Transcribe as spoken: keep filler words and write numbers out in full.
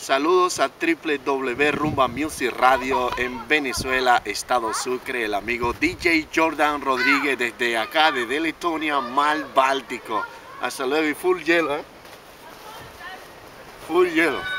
Saludos a w w w punto rumba music radio en Venezuela, Estado Sucre, el amigo D J Jordan Rodríguez desde acá, desde Letonia, Mar Báltico. Hasta luego y full hielo, ¿eh? Full hielo.